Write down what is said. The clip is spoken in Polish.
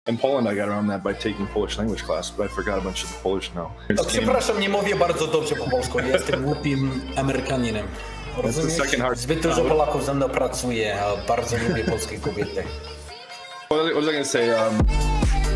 In Poland, I got around that by taking Polish language class, but I forgot a bunch of the Polish now. No, przepraszam, nie mówię bardzo dobrze po polsku, nie jestem głupim Amerykaninem. Rozumiesz? Zbyt dużo Polaków ze mną pracuje, a bardzo lubię polskie kobiety. What was I gonna say?